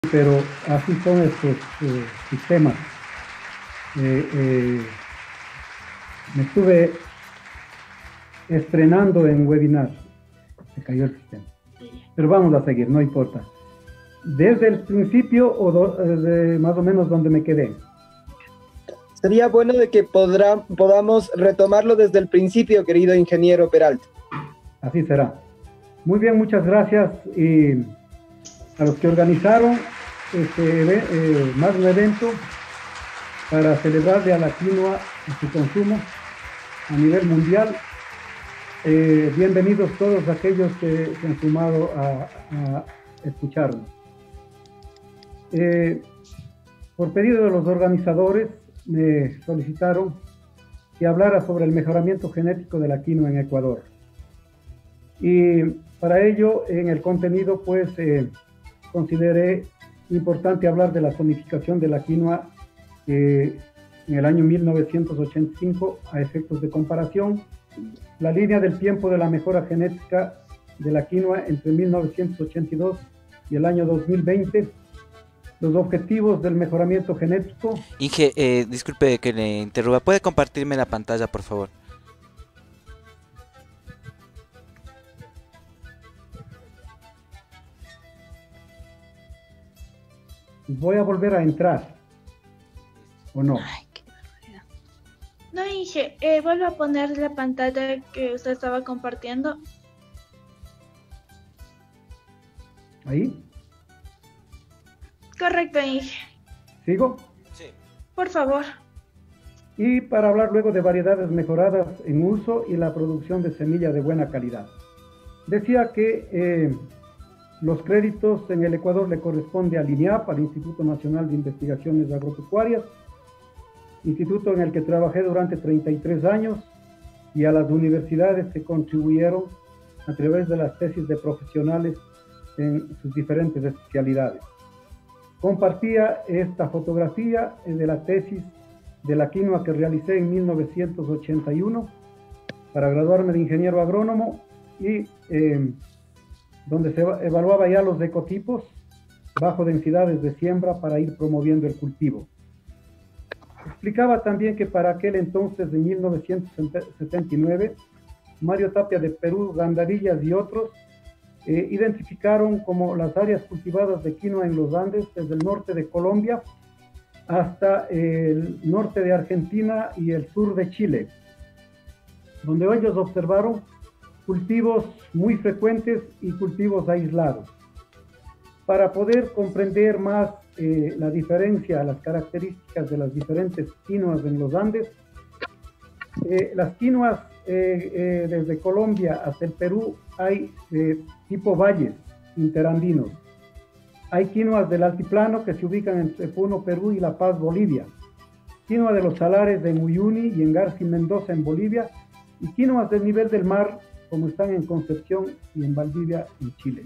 pero así son estos sistemas. Me estuve estrenando en webinar, se cayó el sistema. Pero vamos a seguir, no importa. ¿Desde el principio o más o menos donde me quedé? Sería bueno de que podamos retomarlo desde el principio, querido ingeniero Peralta. Así será. Muy bien, muchas gracias. Y a los que organizaron más un evento para celebrarle a la quinoa y su consumo a nivel mundial. Bienvenidos todos aquellos que se han sumado a escucharnos. Por pedido de los organizadores, me solicitaron que hablara sobre el mejoramiento genético de la quinoa en Ecuador. Y para ello, en el contenido, pues, consideré importante hablar de la zonificación de la quinoa en el año 1985 a efectos de comparación, la línea del tiempo de la mejora genética de la quinoa entre 1982 y el año 2020, los objetivos del mejoramiento genético. Inge, disculpe que le interrumpa, ¿puede compartirme la pantalla, por favor? Voy a volver a entrar, ¿o no? Ay, qué barbaridad. No, Inge, vuelvo a poner la pantalla que usted estaba compartiendo. ¿Ahí? Correcto, Inge. ¿Sigo? Sí. Por favor. Y para hablar luego de variedades mejoradas en uso y la producción de semilla de buena calidad. Decía que los créditos en el Ecuador le corresponde al INIAP, al Instituto Nacional de Investigaciones Agropecuarias, instituto en el que trabajé durante 33 años, y a las universidades que contribuyeron a través de las tesis de profesionales en sus diferentes especialidades. Compartía esta fotografía de la tesis de la quinoa que realicé en 1981 para graduarme de ingeniero agrónomo y donde se evaluaba ya los ecotipos bajo densidades de siembra para ir promoviendo el cultivo. Explicaba también que para aquel entonces, de 1979, Mario Tapia de Perú, Gandarillas y otros identificaron como las áreas cultivadas de quinoa en los Andes, desde el norte de Colombia hasta el norte de Argentina y el sur de Chile, donde ellos observaron cultivos muy frecuentes y cultivos aislados. Para poder comprender más la diferencia, las características de las diferentes quinoas en los Andes, las quinoas desde Colombia hasta el Perú hay tipo valles interandinos. Hay quinoas del altiplano que se ubican entre Puno, Perú y La Paz, Bolivia. Quinoa de los salares en Uyuni y en García Mendoza en Bolivia, y quinoas del nivel del mar como están en Concepción y en Valdivia en Chile.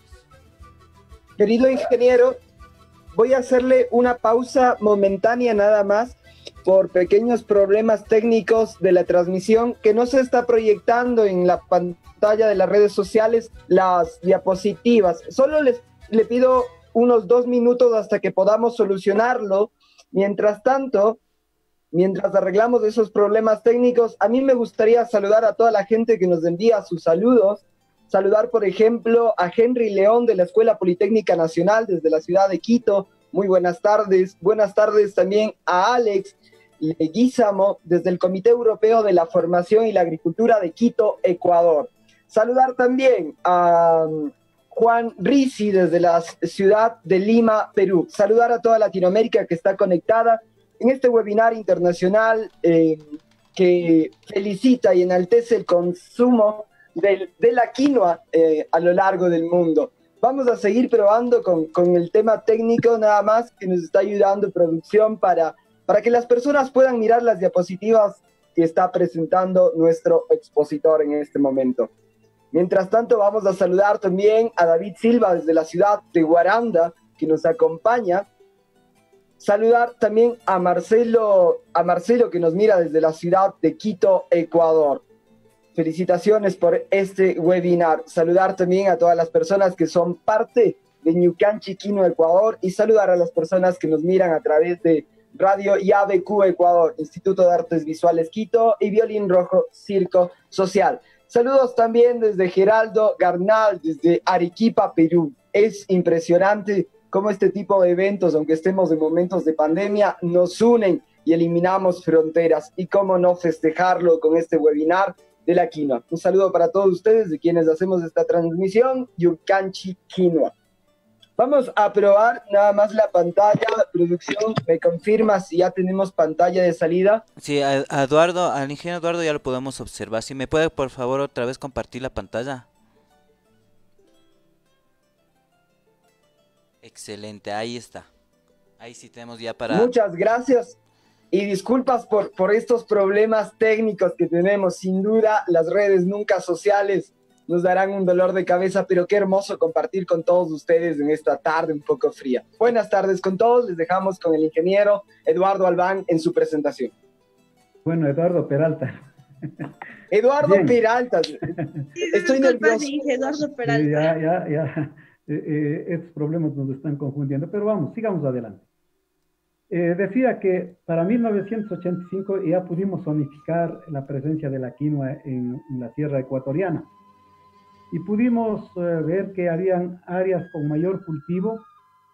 Querido ingeniero, voy a hacerle una pausa momentánea nada más por pequeños problemas técnicos de la transmisión, que no se está proyectando en la pantalla de las redes sociales las diapositivas. Solo le pido unos 2 minutos hasta que podamos solucionarlo. Mientras tanto, mientras arreglamos esos problemas técnicos, a mí me gustaría saludar a toda la gente que nos envía sus saludos. Saludar, por ejemplo, a Henry León de la Escuela Politécnica Nacional desde la ciudad de Quito. Muy buenas tardes. Buenas tardes también a Alex Leguízamo desde el Comité Europeo de la Formación y la Agricultura de Quito, Ecuador. Saludar también a Juan Rizzi desde la ciudad de Lima, Perú. Saludar a toda Latinoamérica que está conectada en este webinar internacional que felicita y enaltece el consumo de la quinoa a lo largo del mundo. Vamos a seguir probando con el tema técnico nada más, que nos está ayudando producción para que las personas puedan mirar las diapositivas que está presentando nuestro expositor en este momento. Mientras tanto, vamos a saludar también a David Silva desde la ciudad de Guaranda, que nos acompaña. Saludar también a Marcelo que nos mira desde la ciudad de Quito, Ecuador. Felicitaciones por este webinar. Saludar también a todas las personas que son parte de Ñucanchi, Quino, Ecuador, y saludar a las personas que nos miran a través de Radio IABQ Ecuador, Instituto de Artes Visuales Quito y Violín Rojo Circo Social. Saludos también desde Geraldo Garnal, desde Arequipa, Perú. Es impresionante cómo este tipo de eventos, aunque estemos en momentos de pandemia, nos unen y eliminamos fronteras. Y cómo no festejarlo con este webinar de la quinoa. Un saludo para todos ustedes, de quienes hacemos esta transmisión, Yucanchi Quinoa. Vamos a probar nada más la pantalla. Producción, ¿me confirma si ya tenemos pantalla de salida? Sí, a Eduardo, al ingeniero Eduardo ya lo podemos observar. Si me puede, por favor, otra vez compartir la pantalla. Excelente, ahí está. Ahí sí tenemos ya para... Muchas gracias y disculpas por estos problemas técnicos que tenemos. Sin duda, las redes nunca sociales nos darán un dolor de cabeza, pero qué hermoso compartir con todos ustedes en esta tarde un poco fría. Buenas tardes con todos, les dejamos con el ingeniero Eduardo Albán en su presentación. Bueno, Eduardo Peralta. Eduardo Bien. Peralta, estoy nervioso. Dije Eduardo Peralta. Ya. Estos problemas nos están confundiendo, pero vamos, sigamos adelante. Decía que para 1985 ya pudimos zonificar la presencia de la quinoa en la sierra ecuatoriana. Y pudimos ver que habían áreas con mayor cultivo,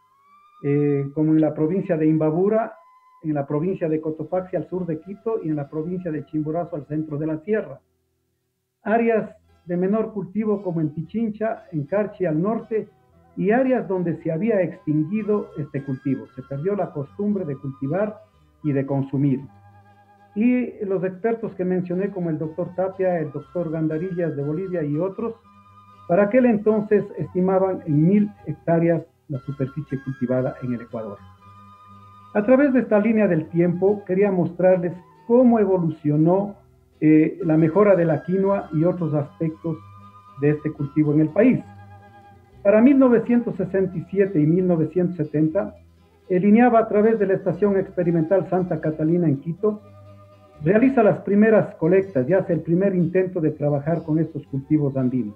como en la provincia de Imbabura, en la provincia de Cotopaxi al sur de Quito y en la provincia de Chimborazo al centro de la sierra. Áreas de menor cultivo como en Pichincha, en Carchi al norte, y áreas donde se había extinguido este cultivo. Se perdió la costumbre de cultivar y de consumir. Y los expertos que mencioné, como el doctor Tapia, el doctor Gandarillas de Bolivia y otros, para aquel entonces estimaban en 1000 hectáreas la superficie cultivada en el Ecuador. A través de esta línea del tiempo quería mostrarles cómo evolucionó la mejora de la quinoa y otros aspectos de este cultivo en el país. Para 1967 y 1970, el INEAB, a través de la Estación Experimental Santa Catalina en Quito, realiza las primeras colectas y hace el primer intento de trabajar con estos cultivos andinos.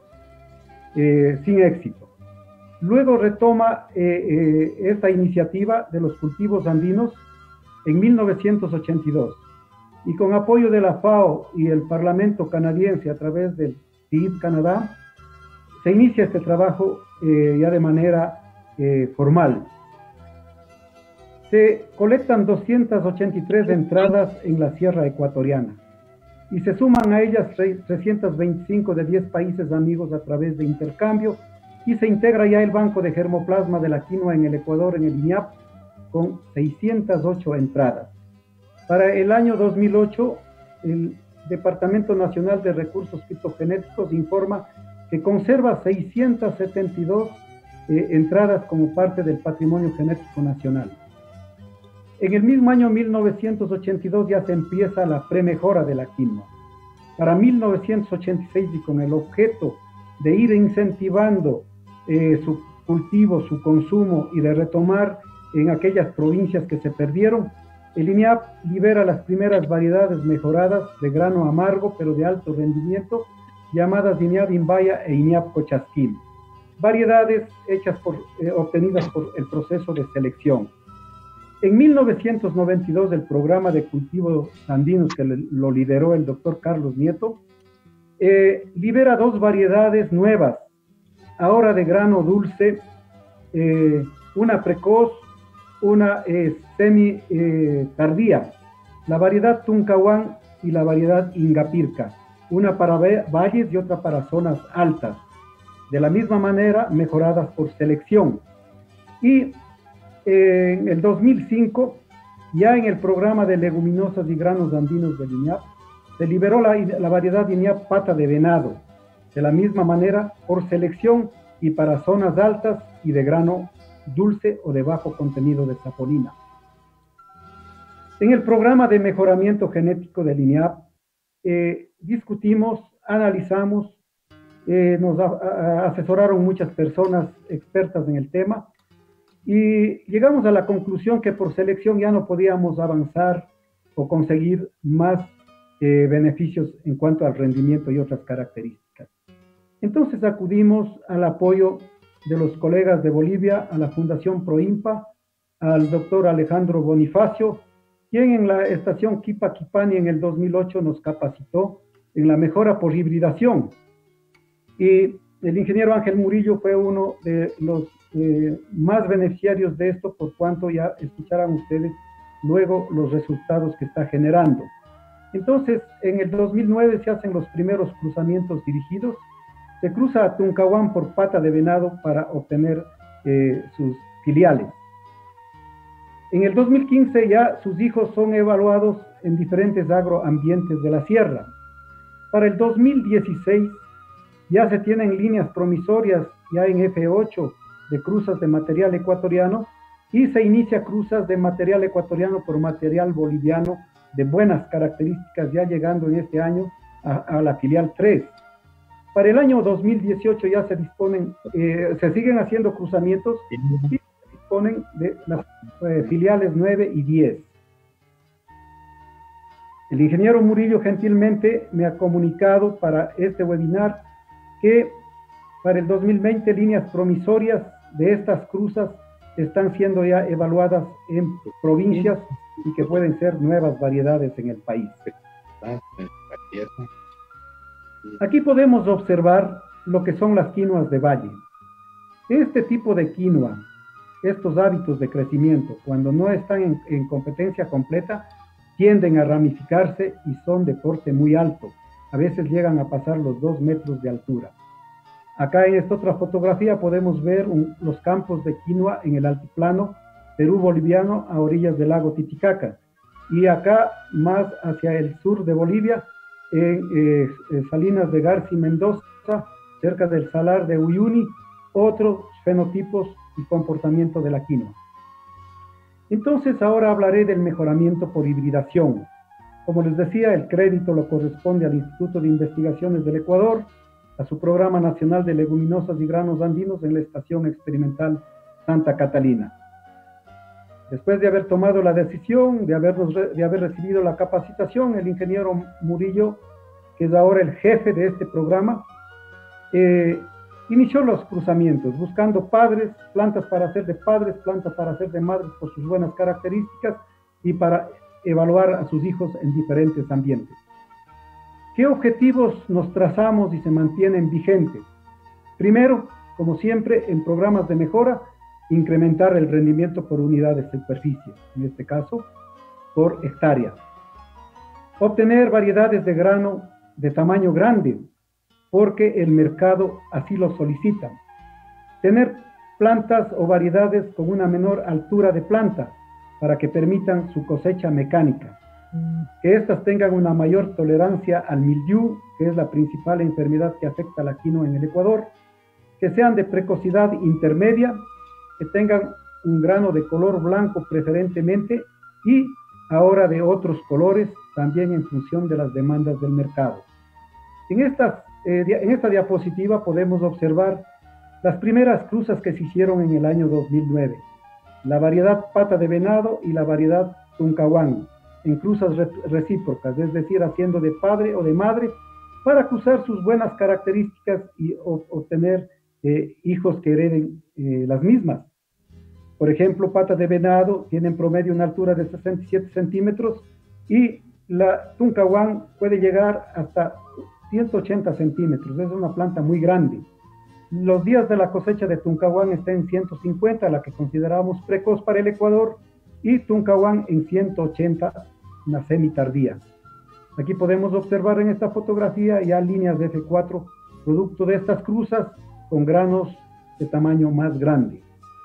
Sin éxito. Luego retoma esta iniciativa de los cultivos andinos en 1982 y con apoyo de la FAO y el Parlamento canadiense a través del TID Canadá, se inicia este trabajo ya de manera formal. Se colectan 283 entradas en la sierra ecuatoriana y se suman a ellas 325 de 10 países amigos a través de intercambio, y se integra ya el banco de germoplasma de la quinoa en el Ecuador, en el INIAP, con 608 entradas. Para el año 2008, el Departamento Nacional de Recursos Fitogenéticos informa que conserva 672 entradas como parte del patrimonio genético nacional. En el mismo año 1982 ya se empieza la premejora de la quinoa. Para 1986, y con el objeto de ir incentivando su cultivo, su consumo y de retomar en aquellas provincias que se perdieron, el INEAP libera las primeras variedades mejoradas de grano amargo pero de alto rendimiento, llamadas INEAP Imbaya e INEAP Cochasquín, variedades obtenidas por el proceso de selección. En 1992, el programa de cultivos andinos, que lo lideró el doctor Carlos Nieto, libera 2 variedades nuevas, ahora de grano dulce, una precoz, una semi-tardía, la variedad Tuncahuán y la variedad Ingapirca, una para valles y otra para zonas altas, de la misma manera mejoradas por selección. Y en el 2005, ya en el programa de leguminosas y granos andinos del INEAP, se liberó la variedad INEAP Pata de Venado, de la misma manera por selección y para zonas altas y de grano dulce o de bajo contenido de saponina. En el programa de mejoramiento genético del INEAP, discutimos, analizamos, nos asesoraron muchas personas expertas en el tema, y llegamos a la conclusión que por selección ya no podíamos avanzar o conseguir más beneficios en cuanto al rendimiento y otras características. Entonces acudimos al apoyo de los colegas de Bolivia a la Fundación Proimpa, al doctor Alejandro Bonifacio, quien en la estación Quipa-Quipani en el 2008 nos capacitó en la mejora por hibridación. Y el ingeniero Ángel Murillo fue uno de los más beneficiarios de esto, por cuanto ya escucharán ustedes luego los resultados que está generando. Entonces, en el 2009 se hacen los primeros cruzamientos dirigidos. Se cruza a Tuncahuán por Pata de Venado para obtener sus filiales. En el 2015 ya sus hijos son evaluados en diferentes agroambientes de la sierra. Para el 2016 ya se tienen líneas promisorias ya en F8 de cruzas de material ecuatoriano y se inicia cruzas de material ecuatoriano por material boliviano de buenas características, ya llegando en este año a la filial 3. Para el año 2018 ya se disponen, se siguen haciendo cruzamientos y se disponen de las filiales 9 y 10. El ingeniero Murillo gentilmente me ha comunicado para este webinar que para el 2020 líneas promisorias de estas cruzas están siendo ya evaluadas en provincias y que pueden ser nuevas variedades en el país. Aquí podemos observar lo que son las quinoas de valle. Este tipo de quinoa, estos hábitos de crecimiento, cuando no están en competencia completa, tienden a ramificarse y son de porte muy alto. A veces llegan a pasar los 2 metros de altura. Acá en esta otra fotografía podemos ver los campos de quinoa en el altiplano Perú boliviano a orillas del lago Titicaca. Y acá más hacia el sur de Bolivia, en Salinas de García y Mendoza, cerca del Salar de Uyuni, otros fenotipos y comportamiento de la quinoa. Entonces ahora hablaré del mejoramiento por hibridación. Como les decía, el crédito lo corresponde al Instituto de Investigaciones del Ecuador, a su Programa Nacional de Leguminosas y Granos Andinos en la Estación Experimental Santa Catalina. Después de haber tomado la decisión, de haber recibido la capacitación, el ingeniero Murillo, que es ahora el jefe de este programa, inició los cruzamientos, buscando padres, plantas para hacer de padres, plantas para hacer de madres por sus buenas características y para evaluar a sus hijos en diferentes ambientes. ¿Qué objetivos nos trazamos y se mantienen vigentes? Primero, como siempre, en programas de mejora, incrementar el rendimiento por unidad de superficie, en este caso, por hectárea. Obtener variedades de grano de tamaño grande, porque el mercado así lo solicita. Tener plantas o variedades con una menor altura de planta, para que permitan su cosecha mecánica. Que éstas tengan una mayor tolerancia al mildiu, que es la principal enfermedad que afecta a la quinoa en el Ecuador. Que sean de precocidad intermedia, que tengan un grano de color blanco preferentemente y ahora de otros colores también en función de las demandas del mercado. En esta diapositiva podemos observar las primeras cruzas que se hicieron en el año 2009, la variedad Pata de Venado y la variedad Tuncahuán, en cruzas recíprocas, es decir, haciendo de padre o de madre para cruzar sus buenas características y obtener hijos que hereden las mismas. Por ejemplo, Pata de Venado tiene en promedio una altura de 67 centímetros y la Tuncahuán puede llegar hasta 180 centímetros, es una planta muy grande. Los días de la cosecha de Tuncahuán están en 150, la que consideramos precoz para el Ecuador, y Tuncahuán en 180, una semitardía. Aquí podemos observar en esta fotografía ya líneas de F4, producto de estas cruzas con granos de tamaño más grande.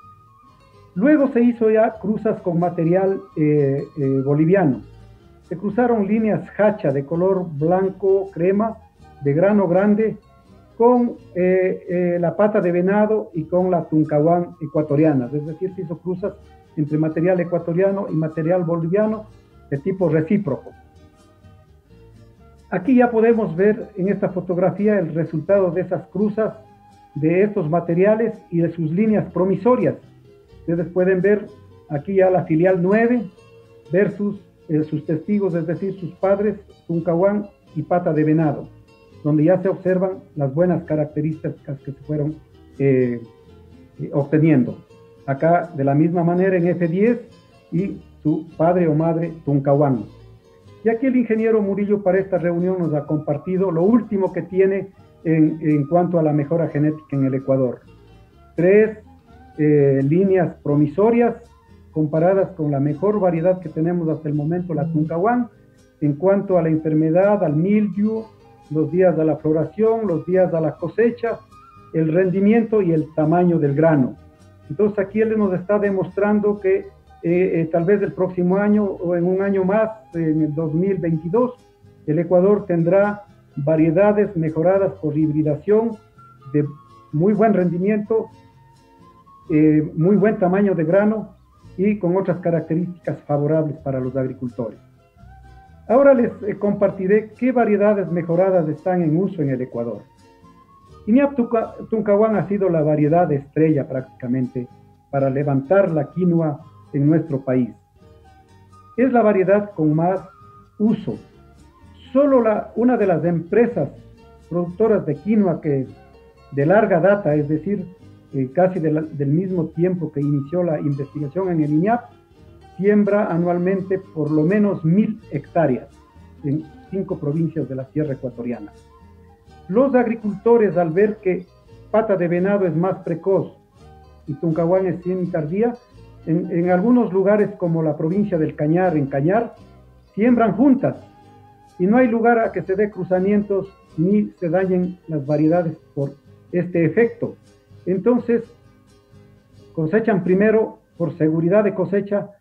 Luego se hizo ya cruzas con material boliviano. Se cruzaron líneas hacha de color blanco crema, de grano grande, con la Pata de Venado y con la Tuncahuán ecuatoriana, es decir, se hizo cruzas entre material ecuatoriano y material boliviano de tipo recíproco. Aquí ya podemos ver en esta fotografía el resultado de esas cruzas, de estos materiales y de sus líneas promisorias. Ustedes pueden ver aquí ya la filial 9 versus sus testigos, es decir, sus padres, Tuncahuán y Pata de Venado, donde ya se observan las buenas características que se fueron obteniendo. Acá de la misma manera en F10 y su padre o madre Tuncahuán. Y aquí el ingeniero Murillo para esta reunión nos ha compartido lo último que tiene en cuanto a la mejora genética en el Ecuador. 3 líneas promisorias comparadas con la mejor variedad que tenemos hasta el momento, la Tuncahuán, en cuanto a la enfermedad, al mildiu, los días de la floración, los días de la cosecha, el rendimiento y el tamaño del grano. Entonces aquí él nos está demostrando que tal vez el próximo año o en un año más, en el 2022, el Ecuador tendrá variedades mejoradas por hibridación de muy buen rendimiento, muy buen tamaño de grano y con otras características favorables para los agricultores. Ahora les compartiré qué variedades mejoradas están en uso en el Ecuador. INIAP Tuncahuán ha sido la variedad estrella prácticamente para levantar la quinoa en nuestro país. Es la variedad con más uso. Solo una de las empresas productoras de quinoa que de larga data, es decir, casi del mismo tiempo que inició la investigación en el INIAP, siembra anualmente por lo menos 1000 hectáreas en 5 provincias de la Sierra Ecuatoriana. Los agricultores, al ver que pata de venado es más precoz y Tuncahuán es semi-tardía, en algunos lugares como la provincia del Cañar, en Cañar, siembran juntas y no hay lugar a que se dé cruzamientos ni se dañen las variedades por este efecto. Entonces, cosechan primero, por seguridad de cosecha,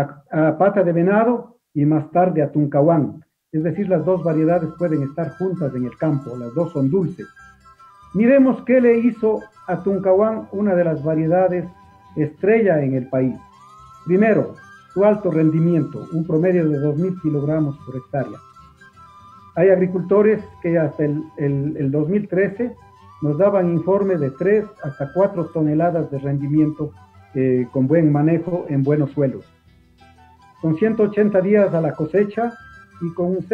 a pata de venado y más tarde a Tuncahuán. Es decir, las dos variedades pueden estar juntas en el campo, las dos son dulces. Miremos qué le hizo a Tuncahuán una de las variedades estrella en el país. Primero, su alto rendimiento, un promedio de 2000 kilogramos por hectárea. Hay agricultores que hasta el 2013 nos daban informes de 3 hasta 4 toneladas de rendimiento con buen manejo en buenos suelos. Con 180 días a la cosecha y con un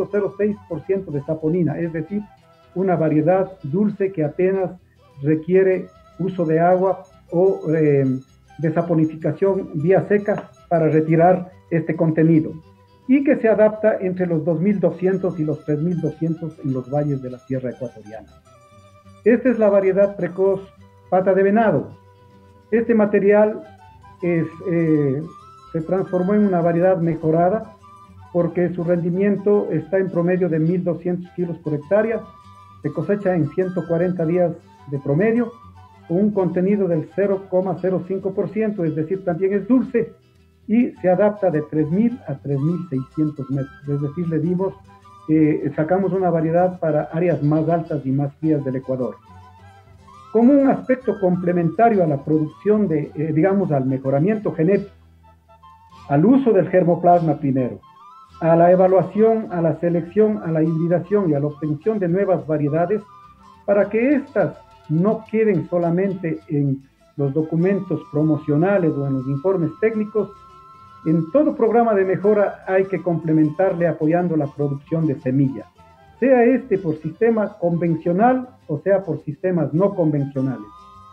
0.06% de saponina, es decir, una variedad dulce que apenas requiere uso de agua o desaponificación vía seca para retirar este contenido y que se adapta entre los 2200 y los 3200 en los valles de la Sierra Ecuatoriana. Esta es la variedad precoz pata de venado. Este material se transformó en una variedad mejorada porque su rendimiento está en promedio de 1200 kilos por hectárea, se cosecha en 140 días de promedio, con un contenido del 0,05%, es decir, también es dulce, y se adapta de 3000 a 3600 metros, es decir, le dimos, sacamos una variedad para áreas más altas y más frías del Ecuador. Como un aspecto complementario a la producción digamos, al mejoramiento genético, al uso del germoplasma primero, a la evaluación, a la selección, a la hibridación y a la obtención de nuevas variedades, para que éstas no queden solamente en los documentos promocionales o en los informes técnicos. En todo programa de mejora hay que complementarle apoyando la producción de semillas, sea este por sistema convencional o sea por sistemas no convencionales.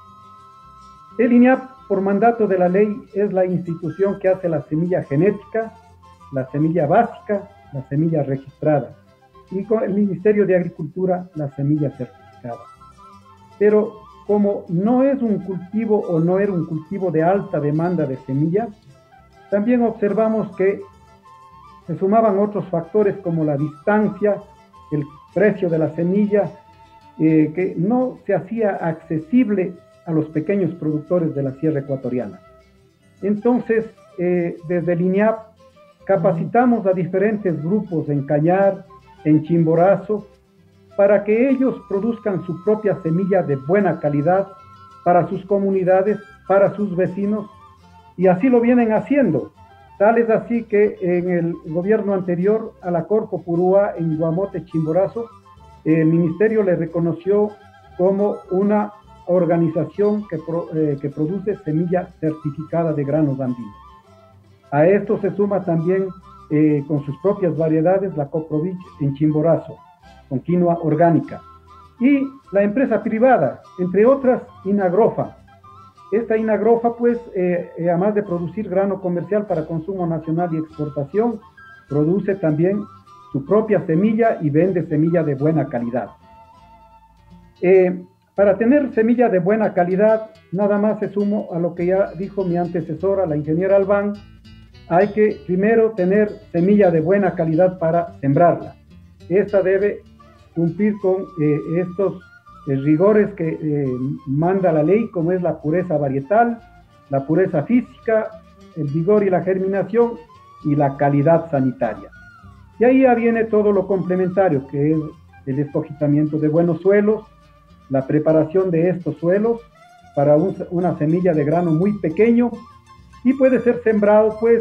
El INIAP, por mandato de la ley, es la institución que hace la semilla genética, la semilla básica, la semilla registrada, y con el Ministerio de Agricultura, la semilla certificada. Pero como no es un cultivo o no era un cultivo de alta demanda de semilla, también observamos que se sumaban otros factores como la distancia, el precio de la semilla, que no se hacía accesible a los pequeños productores de la Sierra Ecuatoriana. Entonces, desde el INIAP, capacitamos a diferentes grupos en Cañar, en Chimborazo, para que ellos produzcan su propia semilla de buena calidad para sus comunidades, para sus vecinos, y así lo vienen haciendo. Tal es así que en el gobierno anterior a la Corpo Purúa en Guamote, Chimborazo, el ministerio le reconoció como una organización que produce semilla certificada de granos andinos. A esto se suma también con sus propias variedades la Coprovich en Chimborazo, con quinoa orgánica. Y la empresa privada, entre otras, Inagrofa, Esta Inagrofa, pues, además de producir grano comercial para consumo nacional y exportación, produce también su propia semilla y vende semilla de buena calidad. Para tener semilla de buena calidad, nada más se sumo a lo que ya dijo mi antecesora, la ingeniera Albán, hay que primero tener semilla de buena calidad para sembrarla. Esta debe cumplir con estos rigores que manda la ley, como es la pureza varietal, la pureza física, el vigor y la germinación y la calidad sanitaria. Y ahí ya viene todo lo complementario, que es el escogitamiento de buenos suelos, la preparación de estos suelos para una semilla de grano muy pequeño, y puede ser sembrado pues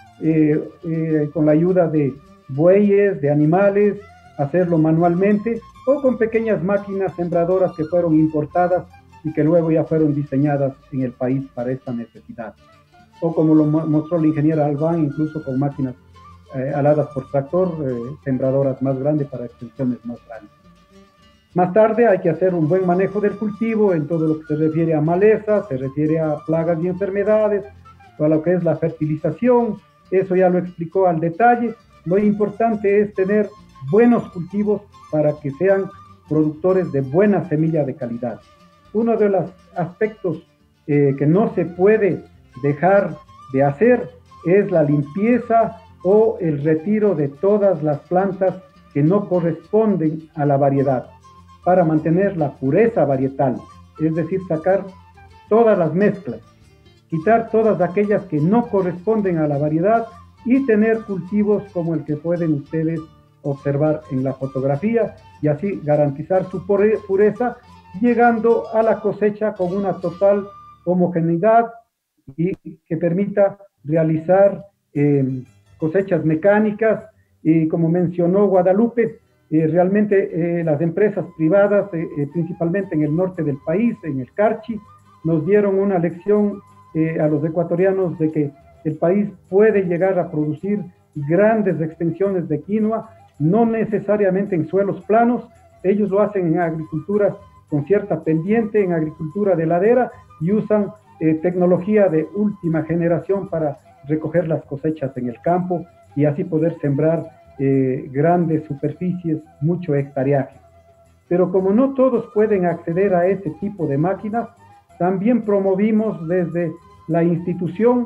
con la ayuda de bueyes, de animales, hacerlo manualmente o con pequeñas máquinas sembradoras que fueron importadas y que luego ya fueron diseñadas en el país para esta necesidad. O como lo mostró la ingeniera Albán, incluso con máquinas aladas por tractor, sembradoras más grandes para extensiones más grandes. Más tarde hay que hacer un buen manejo del cultivo en todo lo que se refiere a malezas, se refiere a plagas y enfermedades, a lo que es la fertilización, eso ya lo explicó al detalle. Lo importante es tener buenos cultivos para que sean productores de buena semilla de calidad. Uno de los aspectos que no se puede dejar de hacer es la limpieza o el retiro de todas las plantas que no corresponden a la variedad, para mantener la pureza varietal, es decir, sacar todas las mezclas, quitar todas aquellas que no corresponden a la variedad y tener cultivos como el que pueden ustedes observar en la fotografía y así garantizar su pureza, llegando a la cosecha con una total homogeneidad y que permita realizar cosechas mecánicas. Y como mencionó Guadalupe, realmente las empresas privadas, principalmente en el norte del país, en el Carchi, nos dieron una lección a los ecuatorianos de que el país puede llegar a producir grandes extensiones de quinoa, no necesariamente en suelos planos. Ellos lo hacen en agricultura con cierta pendiente, en agricultura de ladera, y usan tecnología de última generación para recoger las cosechas en el campo y así poder sembrar grandes superficies, mucho hectareaje. Pero como no todos pueden acceder a este tipo de máquinas, también promovimos desde la institución,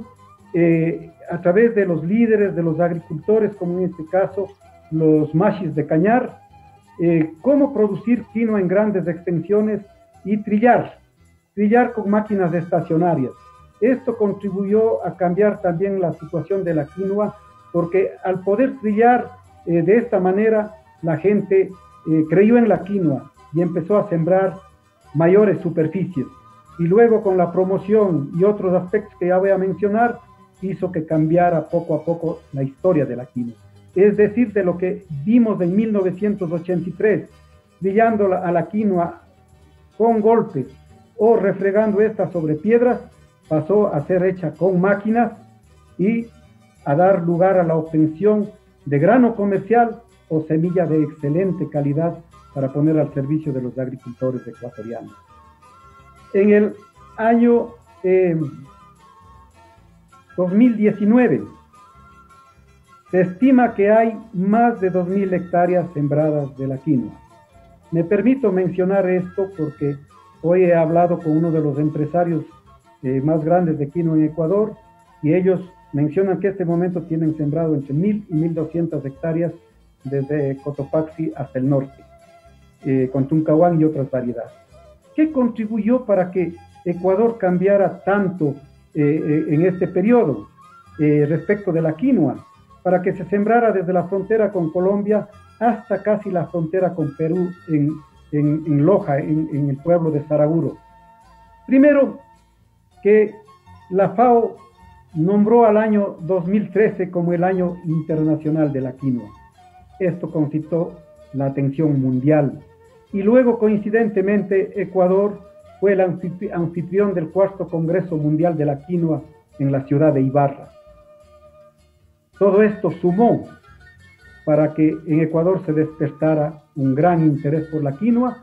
a través de los líderes, de los agricultores, como en este caso los mashis de Cañar, cómo producir quinoa en grandes extensiones y trillar con máquinas estacionarias. Esto contribuyó a cambiar también la situación de la quinoa, porque al poder trillar de esta manera, la gente creyó en la quinoa y empezó a sembrar mayores superficies. Y luego con la promoción y otros aspectos que ya voy a mencionar, hizo que cambiara poco a poco la historia de la quinoa. Es decir, de lo que vimos en 1983, trillando a la quinoa con golpes o refregando esta sobre piedras, pasó a ser hecha con máquinas y a dar lugar a la obtención de grano comercial o semilla de excelente calidad para poner al servicio de los agricultores ecuatorianos. En el año 2019 se estima que hay más de 2.000 hectáreas sembradas de la quinoa. Me permito mencionar esto porque hoy he hablado con uno de los empresarios más grandes de quinoa en Ecuador y ellos mencionan que en este momento tienen sembrado entre 1.000 y 1.200 hectáreas desde Cotopaxi hasta el norte, con Tuncahuán y otras variedades. ¿Qué contribuyó para que Ecuador cambiara tanto en este periodo respecto de la quinoa? Para que se sembrara desde la frontera con Colombia hasta casi la frontera con Perú en Loja, en el pueblo de Saraguro. Primero, que la FAO nombró al año 2013 como el año internacional de la quinoa. Esto concitó la atención mundial. Y luego, coincidentemente, Ecuador fue el anfitrión del cuarto Congreso Mundial de la Quinoa en la ciudad de Ibarra. Todo esto sumó para que en Ecuador se despertara un gran interés por la quinoa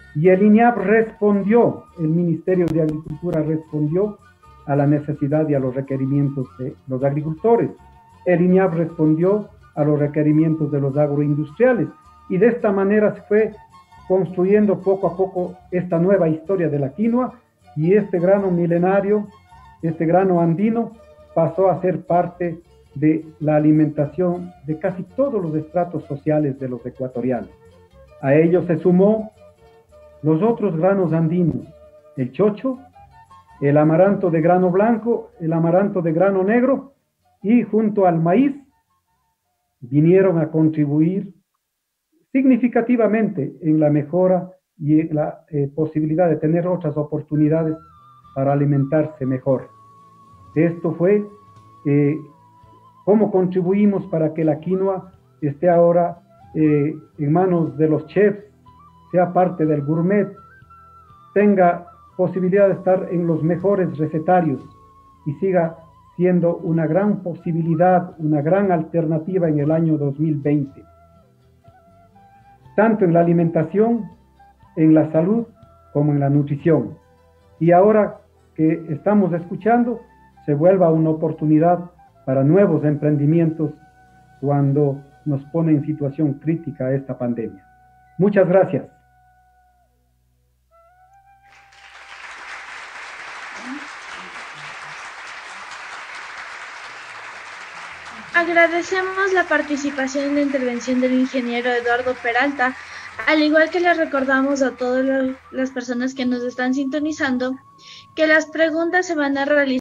Y el INIAP respondió, el Ministerio de Agricultura respondió a la necesidad y a los requerimientos de los agricultores. El INIAP respondió a los requerimientos de los agroindustriales. Y de esta manera se fue construyendo poco a poco esta nueva historia de la quinoa, y este grano milenario, este grano andino, pasó a ser parte de la alimentación de casi todos los estratos sociales de los ecuatorianos. A ello se sumó los otros granos andinos, el chocho, el amaranto de grano blanco, el amaranto de grano negro, y junto al maíz vinieron a contribuir significativamente en la mejora y en la posibilidad de tener otras oportunidades para alimentarse mejor. Esto fue cómo contribuimos para que la quinoa esté ahora en manos de los chefs, sea parte del gourmet, tenga posibilidad de estar en los mejores recetarios y siga siendo una gran posibilidad, una gran alternativa en el año 2020. Tanto en la alimentación, en la salud, como en la nutrición. Y ahora que estamos escuchando, se vuelva una oportunidad para nuevos emprendimientos cuando nos pone en situación crítica esta pandemia. Muchas gracias. Agradecemos la participación y la intervención del ingeniero Eduardo Peralta, al igual que le recordamos a todas las personas que nos están sintonizando que las preguntas se van a realizar